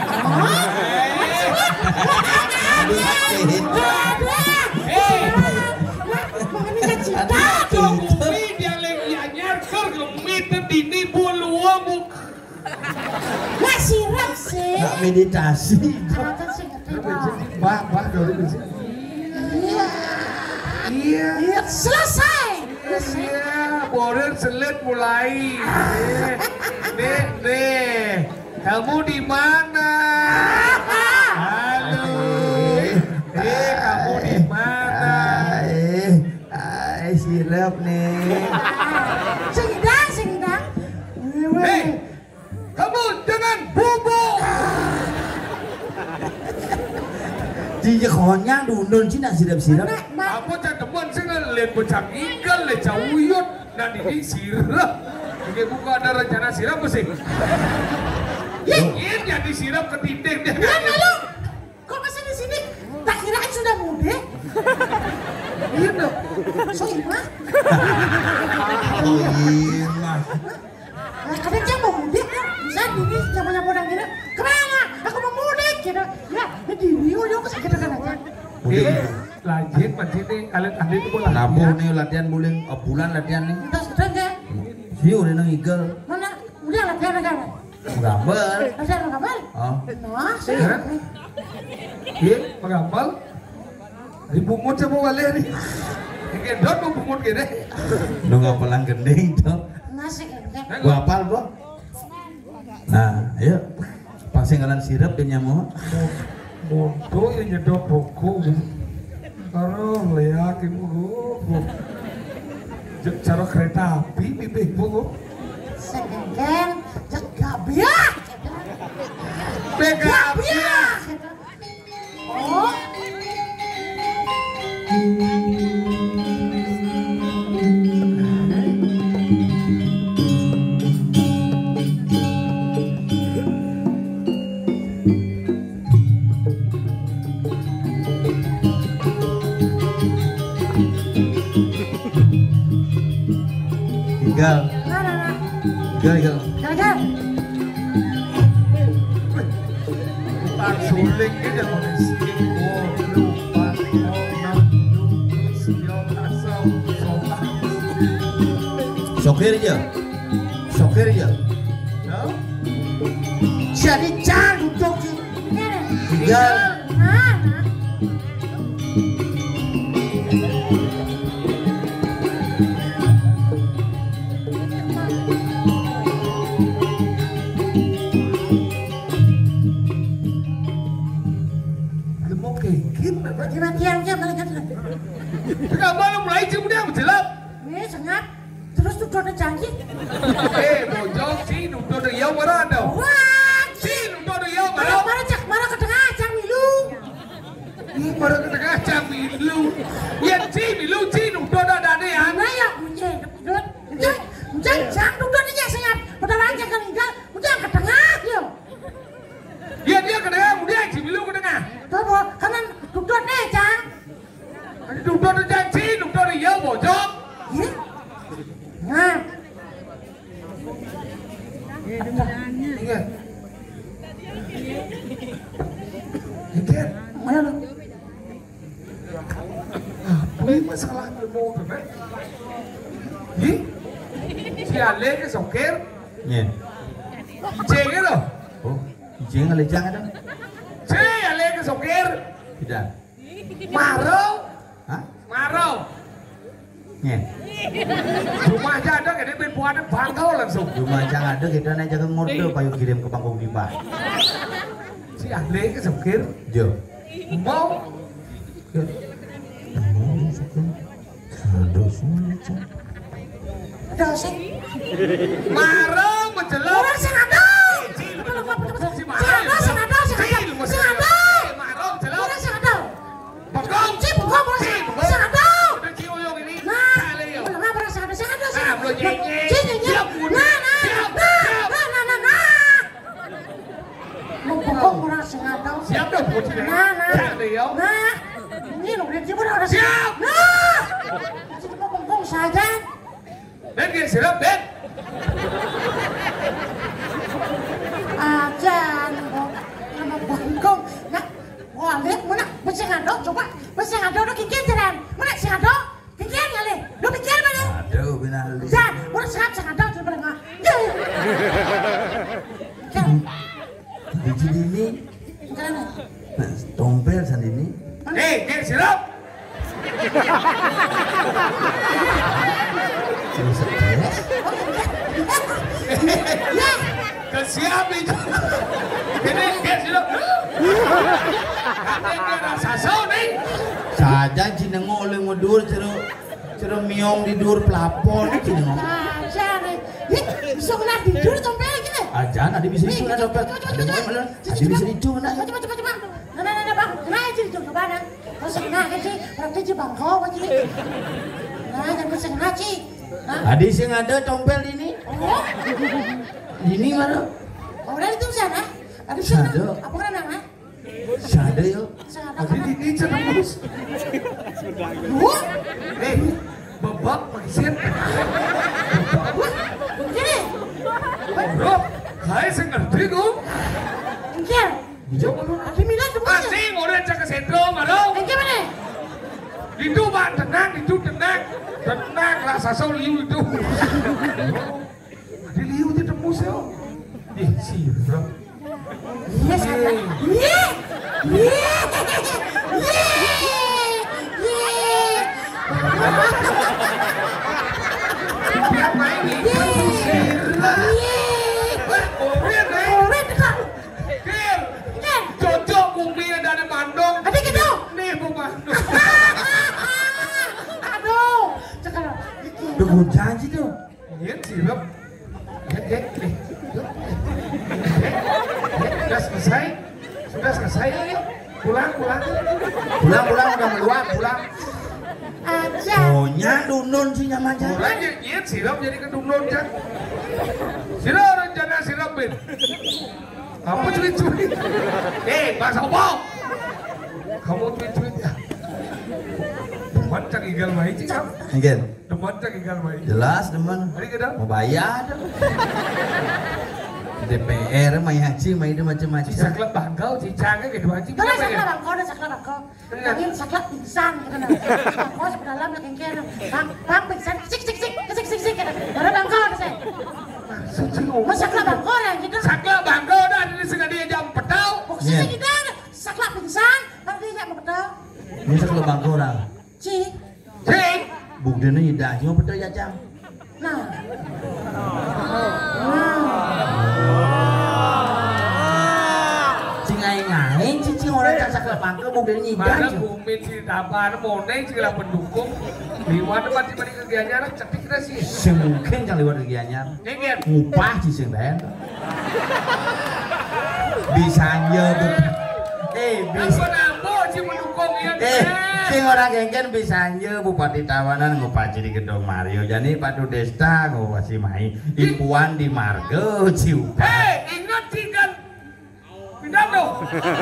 Mengenai cita. Kemit yang lagi anyar ker kemit dini buah bu. Nah sirap sih. Nggak meditasi. Ternyata sih ngerti dong. Bah dari bensin. Iya. Iya. Iya selesai. Iya, borer selit mulai. Nih, kamu di mana? Halo. Kamu di mana? Sirap nih. Singidang. Hei, kamu jangan bubuk. Di konya dundun cina sirap-sirap. Apa cak teman sih lihat bocah ikan, lihat cawuyut, nah ini sirap. Oke, bukan ada rencana sirap sih. Ingin jadi sirap ke titik dia. Ya malu. Kok masih di sini? Tak kirain sudah muda. Iya dong. So imah. Oh iya. Nah, kadang dia mau mudik kan? Bisa gini zamannya muda gini. Kemana? Aku mau mudik gitu. Ya, di Rio dia kesakit kan aja. Lanjut macam ini, kalian itu boleh. Nabuh nih latihan bulan, bulan latihan nih. Terus sedang ya? Sih udah nang igel. Mana? Udah latihan negara. Gambar. Latihan gambar. Oh. Nah, saya. Iya, pengambal. Dibungut sama wale nih. Ini dot mau bungut gini. Lu nggak pelang gending tuh. Nasi kan. Gua apal bro. Nah, ayo. Pasinggalan sirap dia nyamu. Mondo yang nyedot buku. Taruh lihat ibu bu. Cara kereta api bibih bu. Segenggen, jaga biak. Bega Biak. Oh. Igal, Nah. igal. Jaga. tak suling ini kondisi. Oh, lupa. Sokir aja. Sokir aja. Jadi jangan duduk di. Igal. Nah. Mati-matian aja mereka. Enggak malu mulai cuma dia menjelap. Ini sengap. Terus tuh udah janji. Bojong sih, nudo de yau marah ada. Wah, Sih, nudo de yau marah marah. marah cak marah ke tengah cak milu. Marah ke tengah cang milu. Ya sih milu sih, nudo dah ada ya. Nah ya, munce, duduk, munce, cak duduk aja sengap. Pada lanjut kan enggak, munce ke tengah yo. Ya dia ke tengah, kemudian si milu ke tengah. Tuh boh, kanan duduk nih cak. Nudo de cang sih, nudo de yau bojong. Iya. Nah, Ingat. Ingat. mana lu? Apa masalah ilmu bener. Ih, si Ale ke sokir, Nya. ijeng itu. Oh, ijeng ngalejang ada? Si Ale ke sokir, Tidak. marau, Hah? marau. Nya. Rumahnya ada kayak dia buatnya bangkau langsung. Rumah jang ada kita naik jaga ngorde payu kirim ke Bangkok Dipa. Si Ale ke sokir, Jo. mau Dosen. marau menjelok. Orang sing ada. Si Sing ada, sing ada, sing ada. Sing ada. marau menjelok. Orang sing ada. Bengkong. Si bengkong orang sing ada. Sing ada. Udah cium yang ini. Nah, Ale yo. belum apa orang sing ada. Sing ada, sing Ah, ada. belum nyanyi. Si nyanyi. Siap, Bun. Nah, Siap, nah, siap. nah. Mau bengkong orang sing ada. Siap dah buat sini. Nah. Ale yo. Nah, ini loh, dia cuma orang Siap. Nah, jadi mau bengkong saja. Ben dia siap Ben. Aja nama bengkong. Nah, wah lihat mana besi ngado coba besi ngado do kikian jalan. Mana si ngado? Kikian kali. Do kikian mana? Aduh, benar. Jan, mana sehat si ngado coba dengar. Ya. Di sini Kenapa? tompel sandini. Dia siap. Sini stres. Ya. Siap itu. Ini dia siap. Dia rasa sau nih. Saja cina ngoleh ngudur cero miong di dur pelapon cina ngomong. Aja nih. Ih, bisa kena tidur tompel gini. Aja nanti bisa dicu kan dompet. Ada mau mana? Ada bisa dicu mana? Coba. Nah, bang. Nah, jadi tuh ke mana? Terus kena kan sih, berarti di bangkok kan sih. Nah, jangan bisa kena sih. Nah, Adi sing ada tompel ini. oh, Ini mana? oh, udah itu sana. Ada sana. Sana. Apa kan nang? Sada yo. Sana Tapi kan? ini cengus. Dua. Babak pasir. Gini. Bro, hai saya ngerti dong. Engkel. Coba lu. Ada minat tuh. Asing udah cek ke sentro, maro. Engkel mana? Itu bang tenang, itu tenang, tenang rasa sau liu itu. Ada liu di tembus ya. Sih bro. Iya sana. Iya. Iya. Apa ini? Korea nih. Kir. Cocok bumi dari Bandung. Ada gitu. Nih bu Bandung. Aduh. Sekarang. Tunggu janji tuh. Iya sirup. Nih. Sudah selesai. Sudah selesai ini. Pulang. Pulang udah meluap pulang. Aja. Ohnya dunun sih nyaman aja. Pulang iya sirup jadi kedunun kan. Sirup rencana sirup bin. Apa cuit? Mas Opong. Kamu cuit ya. Deman cak igal bayi sih kamu. Mungkin Deman cak igal bayi. jelas teman. Hari kita. Mau bayar. DPR main haji main itu macam-macam. Sakla bangkau cicangnya gitu haji. Kalau sakla bangkau dan sakla bangkau, tapi sakla pingsan karena bangkau sebelah dalam yang kira bang pingsan sik kira baru bangkau ada saya. Mas sakla bangkau lah gitu. Sakla bangkau dah di sini dia jam petau. Maksudnya kita sakla pingsan, tapi dia nggak mau ketau. Ini sekolah bangku orang. Cik, Cing. Buktinya tidak cuma betul ya cang. nah, Cingai cicing orang tak sekolah bangku buktinya Mana tidak. kumin si tapan moneng segala pendukung. Liwat mati mati kerjanya orang cetik dah sih. Semungkin kali lewat kegiatannya. Nyengir. Ngupah cicing lain. Bisanya bisa. Apa nampo si pendukung yang Sing orang gengken bisanya Bupati Tawanan ngupaci di Gedong Mario. Jadi Padu Desta ngupasi mai. Ipuan di Margo Ciupa. Ingat sih kan. Pindah dong.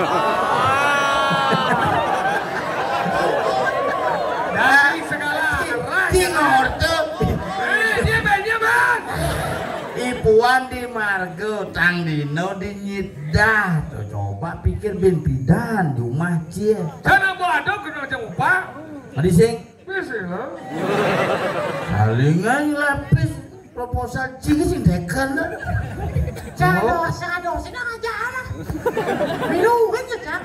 Dari segala arah. Cing orto. Dia bang. Ipuan di Margo Tang Dino di Nyidah. Tuh coba pikir bin pidan di rumah cie. Sana mau ada kena macam upah. Tadi sing sih lah. Salingan lapis proposal cing sing dekan. Jangan dosen aja lah. Minum kan Cak.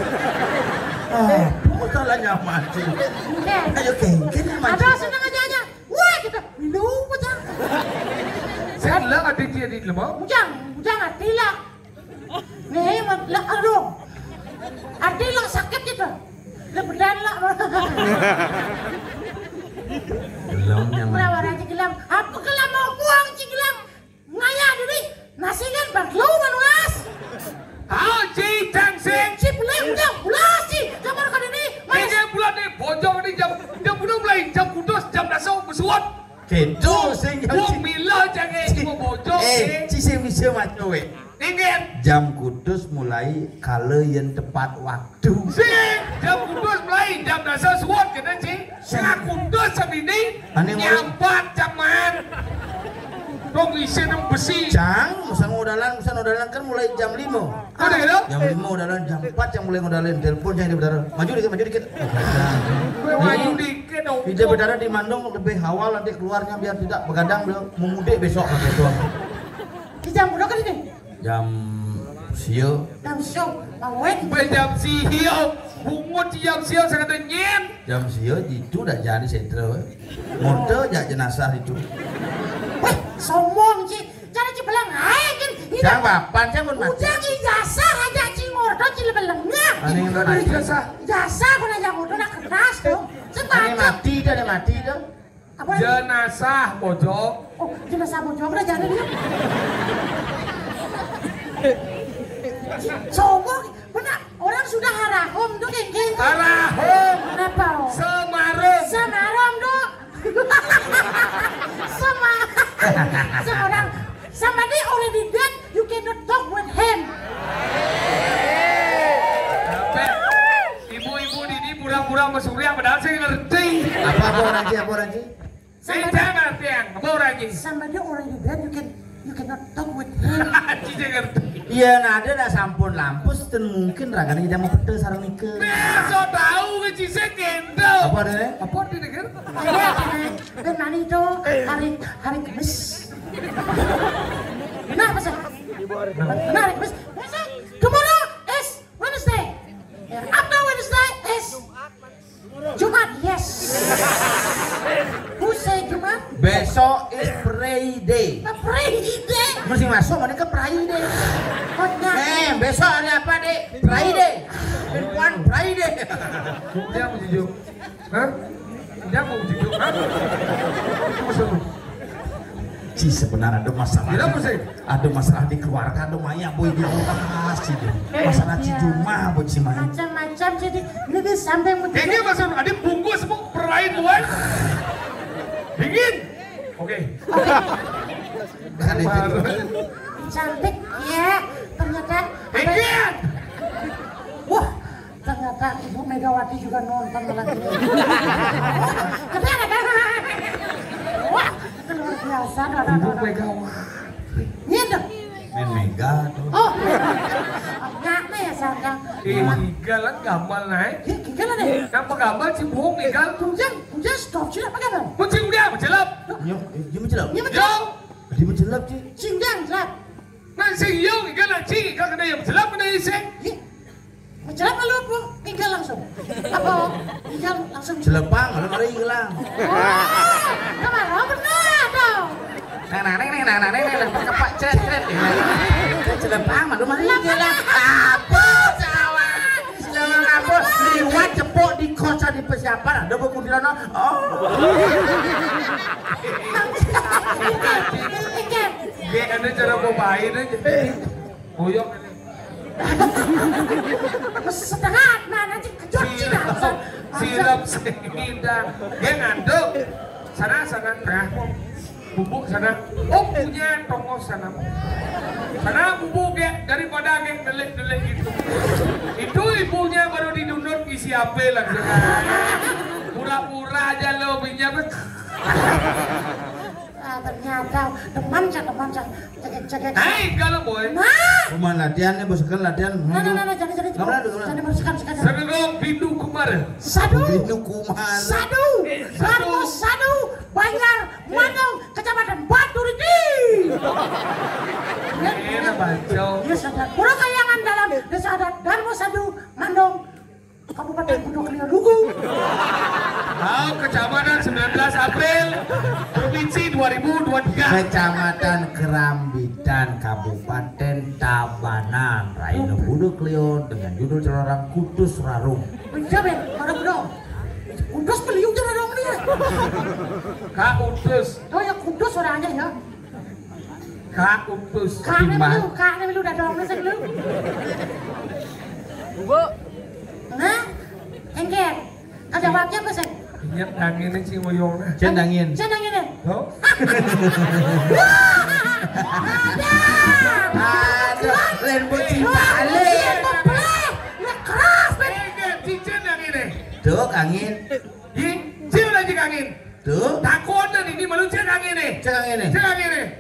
Masalahnya mati. Oke. Ayo kengken mati. Ada senang aja. Wah kita minum Cak. Saya lah ada dia di lemah. Jangan tilak. Nih lah aduh. Adilak sakit gitu. Lebedan lah. Belum yang Berapa aja gelam? Apa gelam mau buang ci gelam? Ngaya diri. Nasi kan baklo manulas. Ci Tangsing. Si belum ulas ci. Kamar kan ini. Ini bulan ini bojong ini jam udah mulai jam kudus jam dasar bersuat. Gitu sing Wong mila jange ibu bojong. ci sing bisa macu we. Ingin. Jam kudus mulai kala yang tepat waktu. Sing jam kudus mulai jam dasar suat kena ci. Setengah kudus semini nyampat jaman. Dong isi dong besi. Cang, musan ngodalan kan mulai jam 5. Ada gitu? Jam 5 ngodalan, jam 4 yang mulai ngodalan. Telepon jangan berdarah. Maju dikit. Maju dikit dong. Ide berdarah di Mandung lebih awal nanti keluarnya biar tidak begadang beliau mau mudik besok gitu. Di jam berapa ini? Jam sio. Jam show. Awet. Jam sio. Bungut jam sio sangat dingin. Jam sio itu udah jadi sentral. Mode aja jenazah itu. Wah, sombong ci. Cara ci belang aja kan. Cang papan cang pun mati. Udah ijazah aja ci ngordo ci lebelengnya. Aneh udah naik. Ijazah pun aja ngordo nak keras dong. Aneh mati dah. Apa? Jenazah bojong. Oh, jenazah bojong udah jadi dia. Sombong, benar. Orang sudah harahom tuh geng. Arahom. Kenapa? Semarang. Semarom dong. Seorang somebody already dead, you cannot talk with him. Ibu-ibu ini pura-pura sama Surya padahal saya ngerti. Apa orang Ci? Saya jangan ngerti yang apa orang ini. Somebody already dead, you cannot talk with him. Saya ngerti. Iya, nah ada dah sampun lampus dan mungkin raganya tidak mau pedes sarang nikah. So tahu ke Cise gendel. Apa ada? Apa di negara? Dan nanti itu hari Kamis. Kenapa sih? Benar hari Kamis. Tomorrow is Wednesday. After Wednesday is Jumat. Yes. Who say Jumat? Besok is Friday. Friday. Mesti masuk mana ke Friday? Kotnya. Besok hari apa dek? Friday. One Friday. Dia mau jujur. Hah? Dia mau jujur. Hah? Ci sebenarnya ada masalah. Tidak sih. Ada masalah di keluarga, ada maya boy di rumah sih. Masalah ci cuma boy si maya. Macam-macam jadi lebih sampai Ini masuk ada bungkus semua perain luar. Dingin. Oke. cantik ya ternyata. Dingin. Wah, ternyata Ibu Megawati juga nonton lagi. Ternyata wah, luar biasa. Ibu Megawati. Iya dong. Main mega tuh. Oh, ngaknya ya Sandang. Gigalan gamal naik. Ya, gigalan deh. Kenapa gamal sih bohong gigal? Kunjang stop sih apa kabar? Kucing dia mencelap. Dia mencelap. Iya Yo. betul. Dia mencelap sih. Cingjang celap. Nanti yo gigal nanti gigal kena yang mencelap kena iseng. Mencelap lalu apa? Gigal langsung. Apa? Gigal langsung. Celepang, kalau mari hilang. Wah, kemarin benar dong. Neng, kepak ceret. Celepang, malu mari hilang. Apa cawan? Jangan apa? Liwat cepok di kosa di persiapan. Ada pemudiran. Oh. Ikan. Dia ada cara bobain aja. Boyok. Setengah mana sih kejut sih langsung. Silap sehingga dia ngandung sana tengah bubuk sana punya tongos sana bubuk ya daripada geng delik itu ibunya baru didundut isi HP langsung pura-pura aja lo pinjam ternyata teman saya cek. Hai kalau boy. Nah. Kumaha latihan nih bos kan latihan. Nah, jadi bersihkan. Sagegong pindu kumar. Sadu. Itu kumaha. Sadu. Banjar, Mandong, Kecamatan Batu Riti. Enak bacau. Ya sadar. Pulau Kayangan dalam Desa Adat Darmo Sadu, Mandong, Kabupaten Gunung Kelio Lugu. Kecamatan 19 April, Provinsi 2023. Kecamatan Kerambitan, Kabupaten Tabanan, Raino Buduk Leon dengan judul Cerorang Kudus Rarung. Menjamin, para budok. Kudus beliung jangan dong dia. Kak Udus, Oh ya kudus orangnya ya. Kak Udus. Kaknya dulu udah dong nasi dulu. Nah, engker. Kau jawabnya apa sih? Ingat angin sih moyongnya. Cendangin. Cendangin deh. Oh, Ada lain buat cinta ale. Ya keras bet. cincin yang ini. Tuh angin. Cium lagi angin. Tuh. Takutan ini malu cek angin nih. Cek angin nih. Cek angin nih.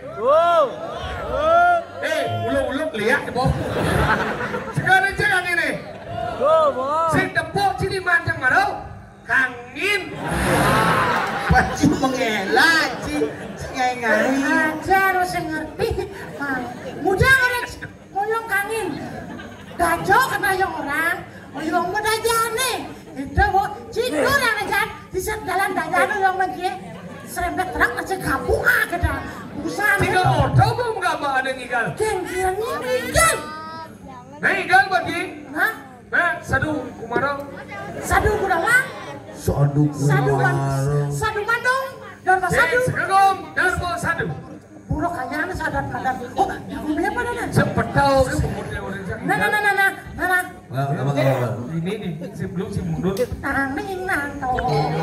Uluk lihat ya boh. Sekarang cek angin nih. Sing tepuk sini mancang malu. Kangin. Pasti mengelak sih. Ngai-ngai. Ajar harus ngerti. Mudah orang ngoyong kangin. Gajok kena yang orang. Ngoyong muda jane. Itu bu, cikur yang ajar. Di dalam dajana yang begini. Serempet terang aja kampung kita. Usaha. Tiga ordo belum gambar ada ngigal. Kengkirnya ngigal. Nah ngigal bagi. Hah? Nah sadu kumarong. Sadu Gurawang. Sadu kumarong. Sadu Mandong. Darma Sadu. Segegom Darmo Sadu. Buruk kayaknya sadar madar. Oh, yang berapa nana? Sempet tahu ke pemutnya orang cak. Nana. Apa? Ini nih si belum si mundur. Tanging nanto.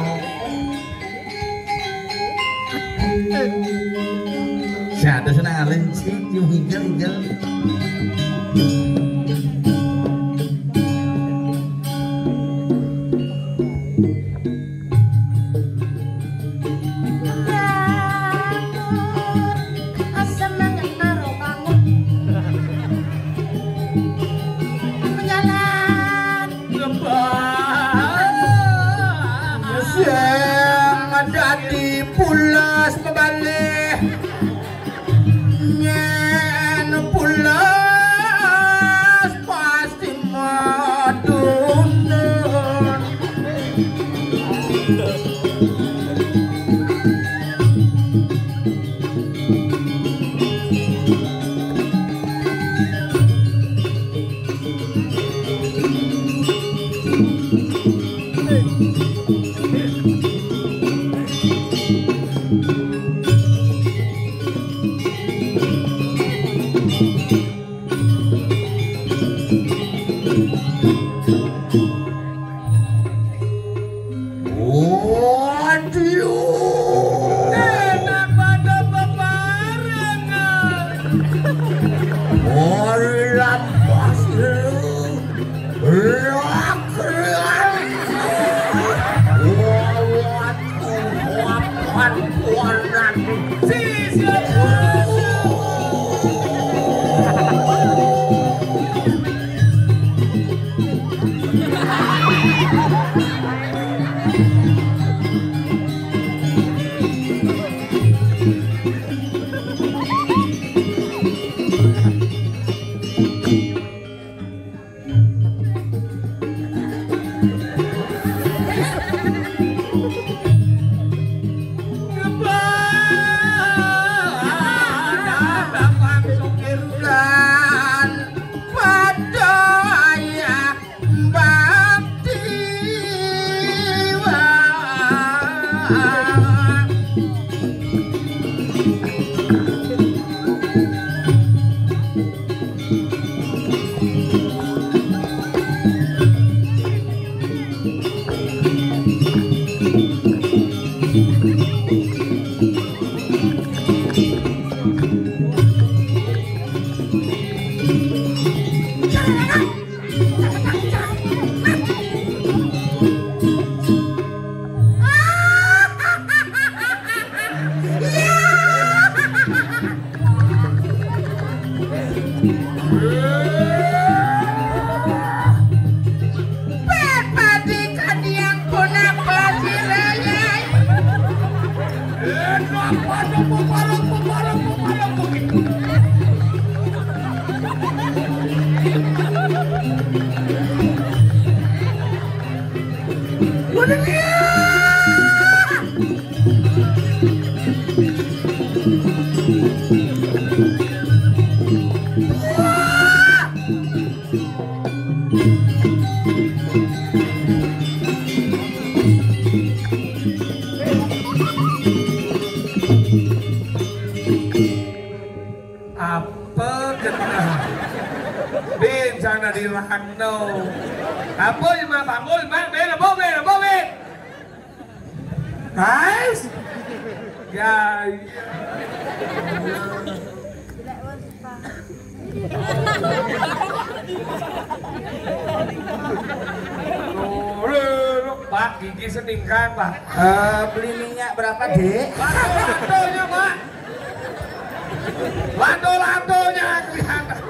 Siapa senang alen sih? Cium hinggal. Yang ada di pulas pebalik nyen pulas Apa kena? Bên sang là đi ăn đâu? Apa yang mah bangun mah bên là bố bên. Guys, ya. Pak, gigi setingkat Pak. Beli minyak berapa dek? Lantonya Pak. Lanto-lantonya kelihatan.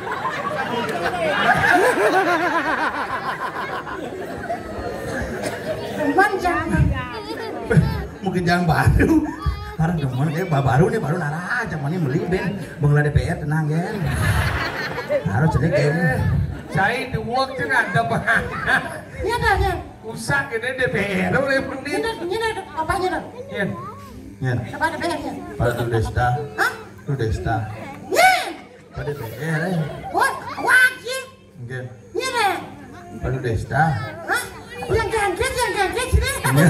Teman jangan. Mungkin jangan baru. Karena demen kayak baru nih baru nara aja mana beli ben bangla DPR tenang kan. Harus jadi game. Saya duwak chứ ada bahan. Iya dah ya. Usah ini DPR boleh mending. Ini apa aja dah? Yen. Nyen. Apa ada bayarnya? Pada tuh Desta. Hah? Tuh Desta. Nih. Pada DPR Wah, wajib. Ngen. Ini deh. Pada Desta. Hah? Yang gandeng sini.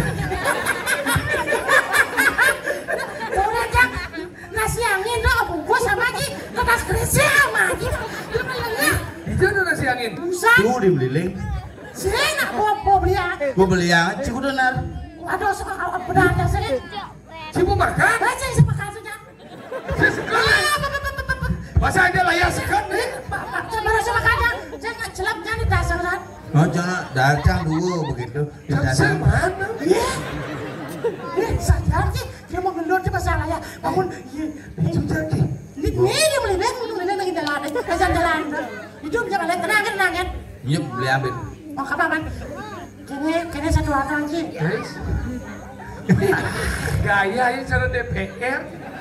Udah jak nasi angin lo bungkus sama lagi kertas kerja sama lagi. Itu ada nasi angin. Busan. Tuh dibeliling. Sini nak bawa beli ya. Gua beli yang ciku benar. Aduh, suka kalau pedang sini. Cipu makan. Baca sama kasusnya. Sesekali. Masa aja lah ya sekali. Coba sama kadang, jangan celapnya di dasar kan. Oh jangan dacang dulu begitu. Saya mana? Sadar sih, dia mau ngelur di masalah ya. Bangun, Itu jadi. ini dia melibet lagi jalan. Itu bisa balik tenang kan? Yuk beli ambil. Mau kapan man? Kini satu orang sih. Guys. Gaya ini cara DPR.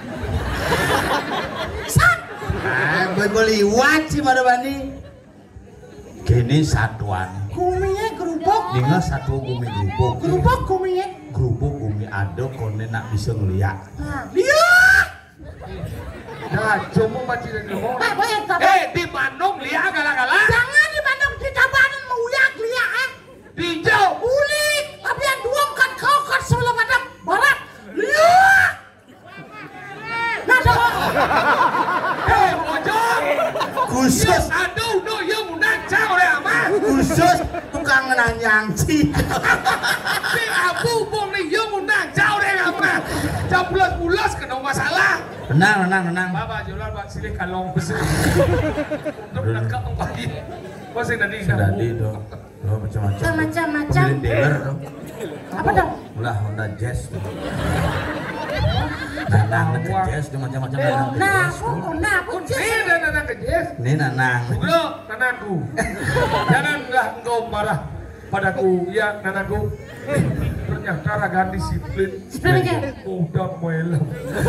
San, Beli wajib pada bani. Kini satuan. kuminya gerubuk. Dengan satu gumi gerubuk. Gerubuk kuminya. Gerubuk gumi ada kone nak bisa ngeliat. Nah, lihat. Nah, cuma baca dan ngomong. Boleh tak? Di Bandung lihat gala-gala. Jangan di Bandung di Tabanan mau uyak lihat. Di Jawa. Boleh, tapi yang dua kan kau kan sebelum ada barat. Lihat. Nah, dah. Mojok. Khusus, Aduh, no, yang undang cang oleh ama. khusus tukang nanyangci. Si Abu Bong nih yang undang cang oleh ama. Jam bulas-bulas kena masalah. Tenang. Baba jualan buat silih kalong besar. Untuk nak kembali. Masih tadi Tadi dong. Oh, macam-macam. Macam-macam. Pemilih dealer dong. Apa dong? Ulah Honda Jazz. Nanang ke Jazz dong macam-macam nanang ke Jazz. Nah, aku Ini dan anak kejes. Ini nanang. Bro, nananku. Janganlah engkau marah padaku, ya nananku. Ternyata ragan disiplin. Disiplin aja. Udah melem.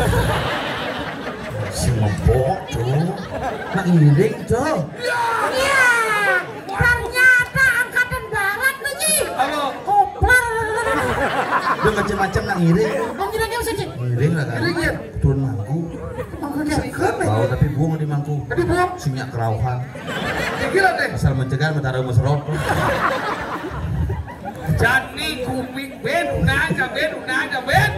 Si ngepok tuh. Nak ngiring tuh. Iya, ternyata angkatan darat nih. Halo. Koplar. Dia macam-macam nak ngiring. Bang kira-kira bisa sih. Ngiring lah kan. Ngiring, ya? Turun mangku. Bang kira. Bau tapi buang di mangku. Tadi buang. Sinyak kerauhan. Kira deh. Asal mencegah mentara mesrot. Jadi kumik ben, unaja ben.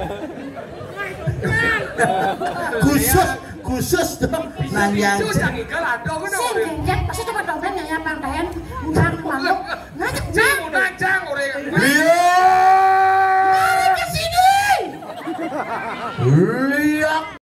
Khusus dong. Itu Nanyang. jangan ikan ada kan Sing gengget, pasti cuma dompet ya Bang Dayan. Bang Manuk.